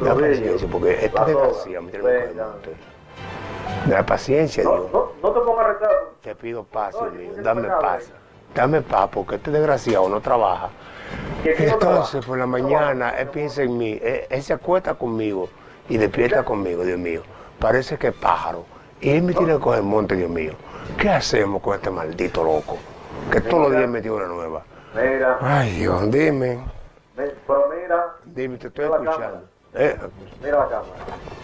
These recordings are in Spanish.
Da paciencia, porque esta desgracia me tiene que monte. Da paciencia, Dios. No te pongas retraso. Te pido paz, Dios mío. Dame paz. Dame paz, porque este desgraciado no trabaja. Entonces, por la mañana, él piensa en mí. Él se acuesta conmigo y despierta conmigo, Dios mío. Parece que es pájaro. Y él me tiene que coger monte, Dios mío. ¿Qué hacemos con este maldito loco? Que todos los días me tiene una nueva. Mira. Ay, Dios, dime. Pero mira. Dime, te estoy escuchando. Mira la cámara.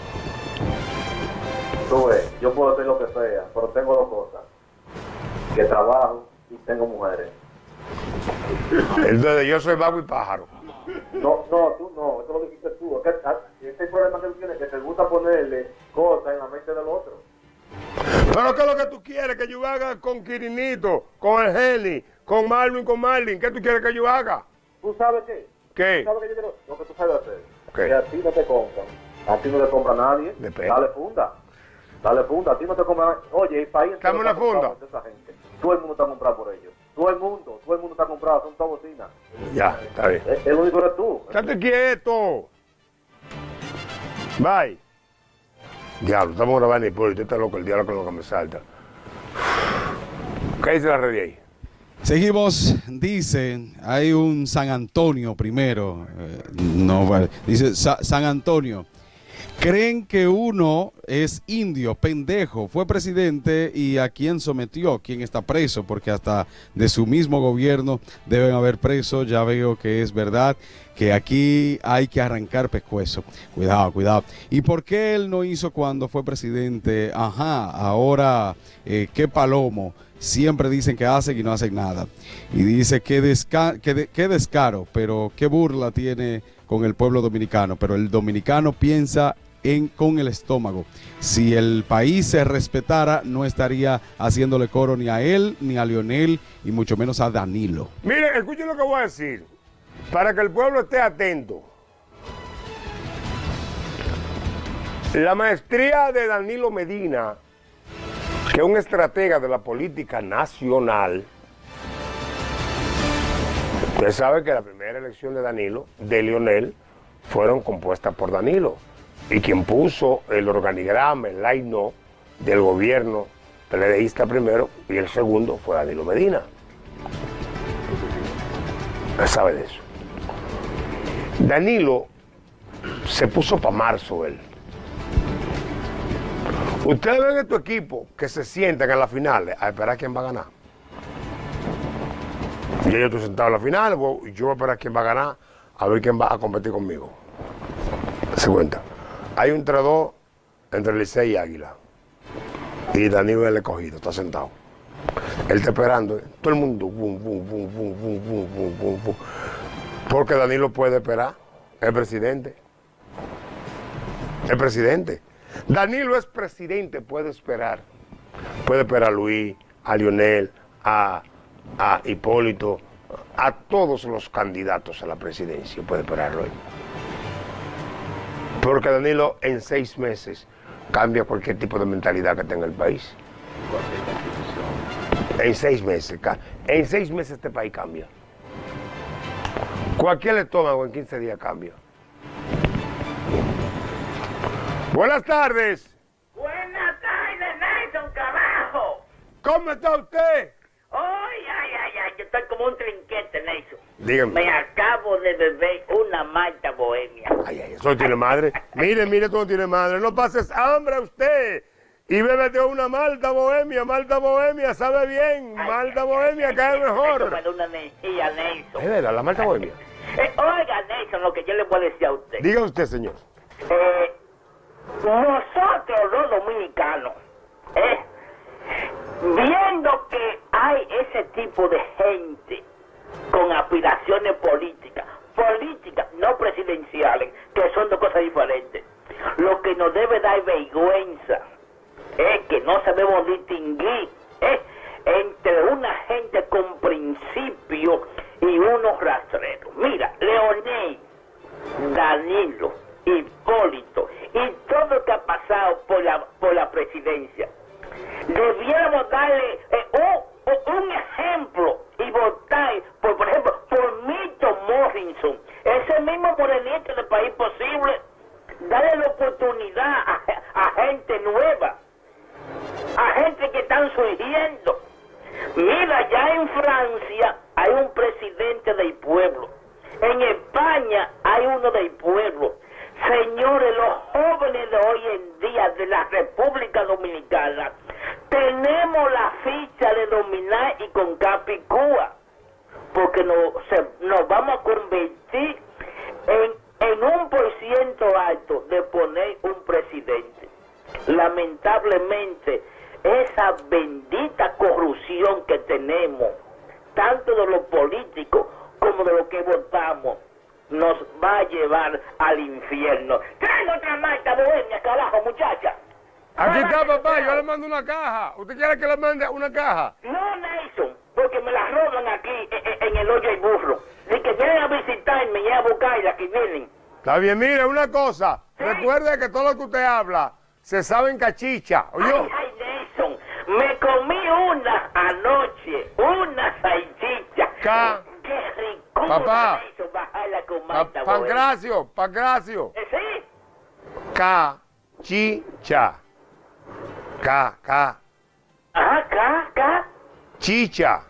Tú ves, yo puedo hacer lo que sea, pero tengo dos cosas. Que trabajo y tengo mujeres. Entonces, yo soy vago y pájaro. No, tú no, eso lo dijiste tú. Este problema que tú tienes, que te gusta ponerle cosas en la mente del otro. Pero ¿qué es lo que tú quieres que yo haga con Quirinito, con el Heli, con Marlin? ¿Qué tú quieres que yo haga? ¿Tú sabes qué? ¿Qué? ¿Tú sabes qué yo quiero? Lo que tú sabes hacer. ¿Qué? Que a ti no te compran. A ti no te compra nadie. Depende. Dale funda. A ti no te compra nadie. Oye, el país entero Dame una está comprado funda. por esa gente. Todo el mundo está comprado por ellos. Todo el mundo está comprado, son todas bocinas. Ya, está bien. El único eres tú. ¡Estate quieto! Bye. Diablo, estamos grabando y por está loco el diablo con lo que me salta. ¿Qué dice la red de ahí? Seguimos, dice, hay un San Antonio primero, dice San Antonio. Creen que uno es indio, pendejo, fue presidente y a quién sometió, quién está preso, porque hasta de su mismo gobierno deben haber preso. Ya veo que es verdad que aquí hay que arrancar pescuezo. Cuidado. ¿Y por qué él no hizo cuando fue presidente? Ajá, ahora, qué palomo. Siempre dicen que hacen y no hacen nada. Y dice qué descaro, pero qué burla tiene con el pueblo dominicano. Pero el dominicano piensa con el estómago. Si el país se respetara, no estaría haciéndole coro ni a él, ni a Leonel, y mucho menos a Danilo. Miren, escuchen lo que voy a decir, para que el pueblo esté atento. La maestría de Danilo Medina, que es un estratega de la política nacional. Usted sabe que la primera elección de Danilo, de Leonel, fueron compuestas por Danilo. Y quien puso el organigrama, el line-no del gobierno PLDista primero y el segundo fue Danilo Medina. Usted sabe de eso. Danilo se puso para marzo él. Ustedes ven estos equipos que se sientan en las finales a esperar quién va a ganar. Yo estoy sentado en la final, yo voy a esperar quién va a ganar, a ver quién va a competir conmigo. ¿Se cuenta? Hay un 3-2 entre Licey y Águila. Y Danilo es el escogido, está sentado. Él está esperando, todo el mundo, porque Danilo puede esperar, el presidente. El presidente. Danilo es presidente, puede esperar. Puede esperar a Luis, a Leonel, a Hipólito, a todos los candidatos a la presidencia, puede esperarlo él. Porque Danilo en 6 meses cambia cualquier tipo de mentalidad que tenga el país. En 6 meses, este país cambia. Cualquier estómago en 15 días cambia. Buenas tardes. Buenas tardes, Nelson, carajo. ¿Cómo está usted? Ay, yo estoy como un trinquete, Nelson. Dígame. Me acabo de beber una malta bohemia. Ay, eso no tiene madre. Mire, esto no tiene madre. No pases hambre usted. Y bébete una malta bohemia, sabe bien. Malta bohemia cae mejor. Me da una energía, Nelson. Es verdad, la malta bohemia. Oiga, Nelson, lo que yo le voy a decir a usted. Diga usted, señor. Nosotros los dominicanos, viendo que hay ese tipo de gente con aspiraciones políticas, no presidenciales, que son dos cosas diferentes, lo que nos debe dar vergüenza es que no sabemos distinguir entre una gente con principio y unos rastreros. Mira, Leonel, Danilo, Hipólito y todo lo que ha pasado por la presidencia, debiéramos darle un ejemplo y votar por ejemplo, por Milton Morrison, ese mismo morenito del País Posible, oportunidad a gente nueva, a gente que están surgiendo. Mira, ya en Francia hay un presidente del pueblo, en España hay uno del pueblo. Señores, los jóvenes de hoy en día de la República Dominicana tenemos la ficha de dominar y con Capicúa, porque nos vamos a convertir en un % alto de poner un presidente. Lamentablemente, esa bendita corrupción que tenemos, tanto de los políticos como de los que votamos, nos va a llevar al infierno. ¡Traigo otra Marta Bohemia, carajo, muchacha! Aquí está, papá, yo le mando una caja. ¿Usted quiere que le mande una caja? No, Nelson, porque me la roban aquí en el hoyo y burro. Ni que vienen a visitarme y a buscarla que vienen. Está bien, mire, una cosa. ¿Sí? Recuerde que todo lo que usted habla se sabe en cachicha. ¿Oyó? Ay, Nelson, me comí una anoche, una salchicha. ¡Qué rico! Papá. Nelson, bajarla con Marta Bohemia. Pancracio. ¿Sí? Cachicha. Ajá, Chicha.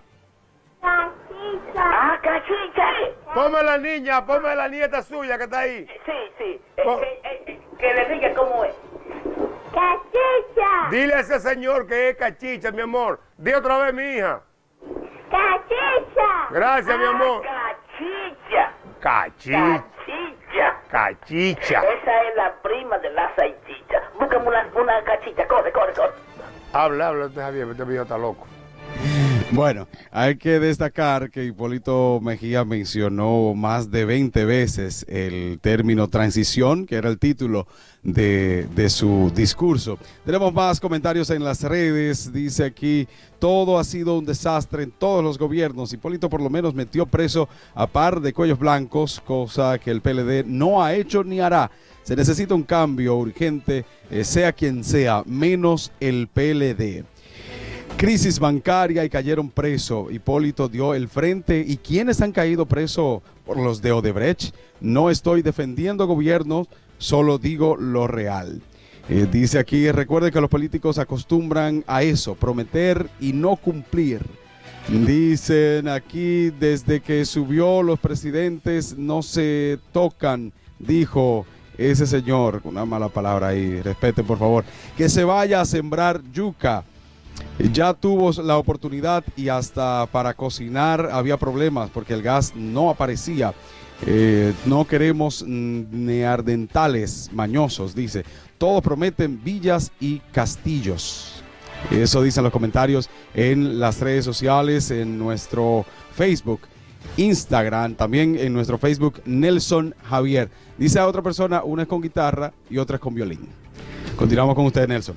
Ah, cachicha. Ponme la nieta suya que está ahí. Sí. Oh. Que le diga cómo es. Cachicha, Dile a ese señor que es cachicha, mi amor. Di otra vez, mi hija. cachicha, Gracias, mi amor. Cachicha. Cachicha. Esa es la prima de la salchicha. Búscame una cachicha. Corre. Habla, usted Javier, este viejo está loco. Bueno, hay que destacar que Hipólito Mejía mencionó más de 20 veces el término transición, que era el título de su discurso. Tenemos más comentarios en las redes. Dice aquí, todo ha sido un desastre en todos los gobiernos. Hipólito por lo menos metió preso a par de cuellos blancos, cosa que el PLD no ha hecho ni hará. Se necesita un cambio urgente, sea quien sea, menos el PLD. Crisis bancaria y cayeron presos. Hipólito dio el frente. ¿Y quiénes han caído presos por los de Odebrecht? No estoy defendiendo gobiernos, solo digo lo real. Dice aquí, recuerde que los políticos acostumbran a eso, prometer y no cumplir. Dicen aquí, desde que subió los presidentes no se tocan, dijo ese señor, una mala palabra ahí, respeten por favor, que se vaya a sembrar yuca. Ya tuvo la oportunidad y hasta para cocinar había problemas porque el gas no aparecía. No queremos neandertales mañosos, dice. Todos prometen villas y castillos. Eso dicen los comentarios en las redes sociales, en nuestro Facebook, Instagram, también en nuestro Facebook, Nelson Javier. Dice a otra persona, una es con guitarra y otra es con violín. Continuamos con usted, Nelson.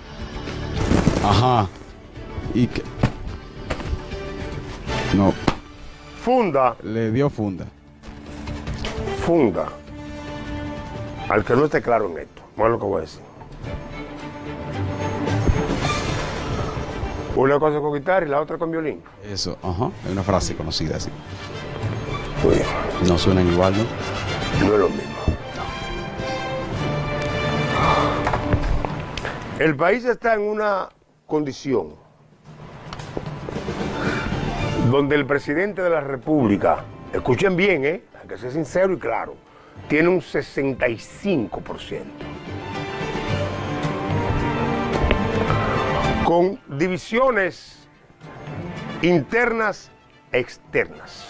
Ajá. ¿Y qué? No. Funda. Le dio funda. Funda. Al que no esté claro en esto, no es lo que voy a decir. Una cosa con guitarra y la otra con violín. Eso, ajá. Es una frase conocida así. Muy bien. No suenan igual, ¿no? No es lo mismo. El país está en una condición donde el presidente de la República, escuchen bien, hay que ser sincero y claro, tiene un 65%. Con divisiones internas e externas.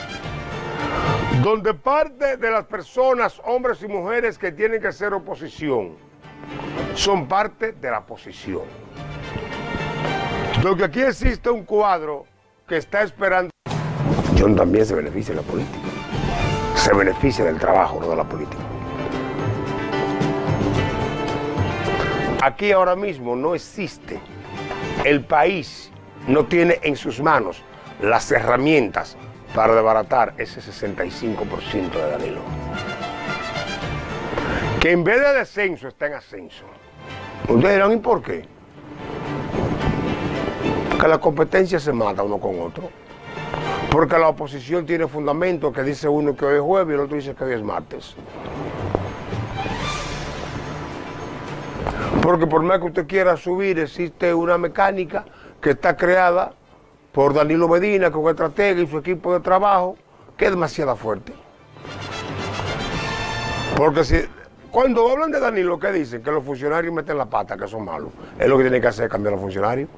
Donde parte de las personas, hombres y mujeres que tienen que hacer oposición, son parte de la posición. Lo que aquí existe un cuadro que está esperando. John también se beneficia de la política. Se beneficia del trabajo, no de la política. Aquí ahora mismo no existe. El país no tiene en sus manos las herramientas para desbaratar ese 65% de Danilo. Que en vez de descenso está en ascenso. Ustedes dirán, ¿y por qué? Porque la competencia se mata uno con otro. Porque la oposición tiene fundamento que dice uno que hoy es jueves y el otro dice que hoy es martes. Porque por más que usted quiera subir, existe una mecánica que está creada por Danilo Medina, con estratega y su equipo de trabajo, que es demasiado fuerte. Porque si, cuando hablan de Danilo, ¿qué dicen? Que los funcionarios meten la pata, que son malos. Es lo que tienen que hacer, cambiar a los funcionarios.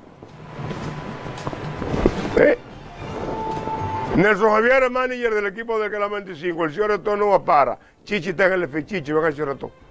Nelson Javier es manager del equipo del Canal 25, el señor Retorno no va para. Chichi está en el F, Chichi, venga el señor Retorno.